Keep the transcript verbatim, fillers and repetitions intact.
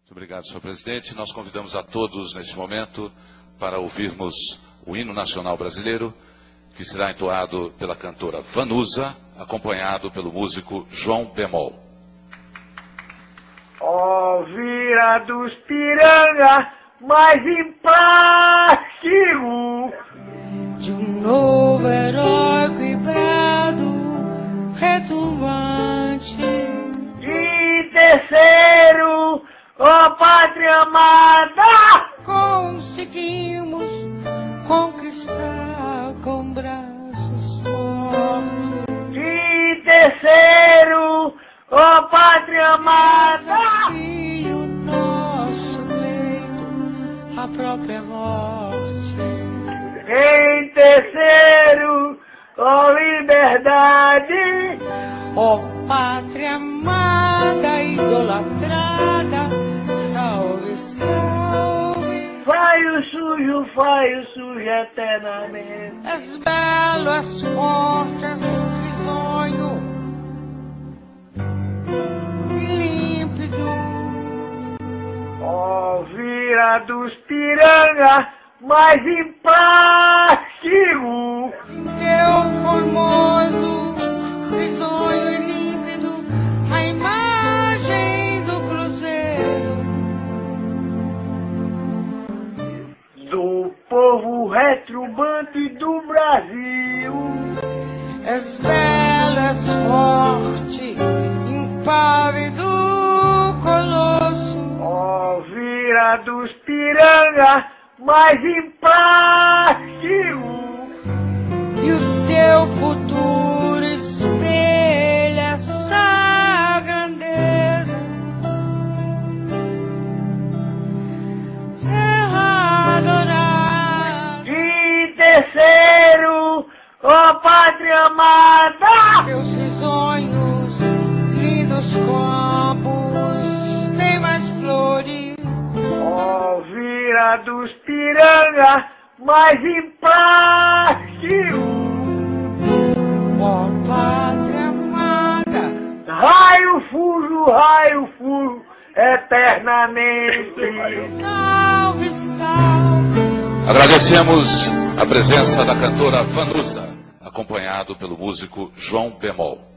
Muito obrigado, senhor presidente. Nós convidamos a todos, neste momento, para ouvirmos o hino nacional brasileiro, que será entoado pela cantora Vanusa, acompanhado pelo músico João Bemol. Ó vira dos piranga, mais emplástico, de um novo heróico e brado retumbante, de terceiro, ó pátria amada, conseguimos conquistar com braços fortes. de terceiro, ó pátria amada, E o nosso leito, a própria morte. em terceiro, ó liberdade, Ó pátria amada, idolatrada, salve, salve. vai o sujo, vai o sujo eternamente. És belo, és forte, és risonho, límpido, Ó vira dos piranga, mais emplástico, teu formoso, risonho e límpido, a imagem do cruzeiro, do povo retumbante do Brasil. és belo, és forte, impávido, colosso. Ó vira dos piranga, mais emplástico, E o teu futuro espelha essa grandeza. Terra adorada, de terceiro, ó pátria amada, teus risonhos, lindos campos, tem mais flores. ó vira dos piranga, mais emplástico, Ó pátria amada, raio fujo, raio fujo, eternamente. salve, salve. Agradecemos a presença da cantora Vanusa, acompanhado pelo músico João Bemol.